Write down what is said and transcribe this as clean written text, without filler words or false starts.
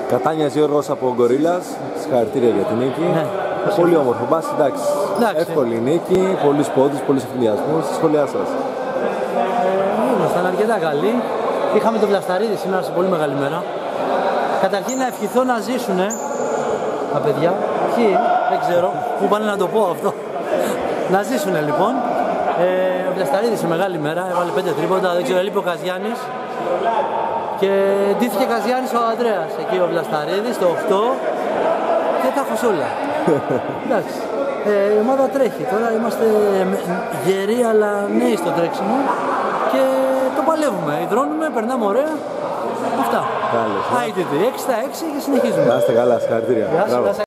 Κατάνιας Γιώργος από Γκορίλας, συγχαρητήρια για την νίκη. Ναι. Πολύ όμορφο μπας, εντάξει. Εύκολη νίκη, πολλούς πόντους, πολλούς ευθυνδιασμούς. Στη σχόλιά σας. Ήμασταν αρκετά καλοί. Είχαμε τον Βλασταρίδη σήμερα σε πολύ μεγάλη μέρα. Καταρχήν να ευχηθώ να ζήσουνε τα παιδιά. Ποιοι, δεν ξέρω, μου είπανε να το πω αυτό. Να ζήσουνε λοιπόν. Ο Βλασταρίδης σε μεγάλη μέρα, έβαλε 5 τρίποτα, δεν ξέρω, έλειπε ο Καζιάννης. Και ντύθηκε Καζιάννης ο Ανδρέας, εκεί ο Βλασταρίδης, το 8 και τα χωσούλα. Εντάξει, η ομάδα τρέχει, τώρα είμαστε γεροί αλλά νέοι στο τρέξιμο και το παλεύουμε, υδρώνουμε, περνάμε ωραία, αυτά. Καλώς. ITT, 6 στα 6 και συνεχίζουμε. Να είστε καλά, συγχαρητήρια.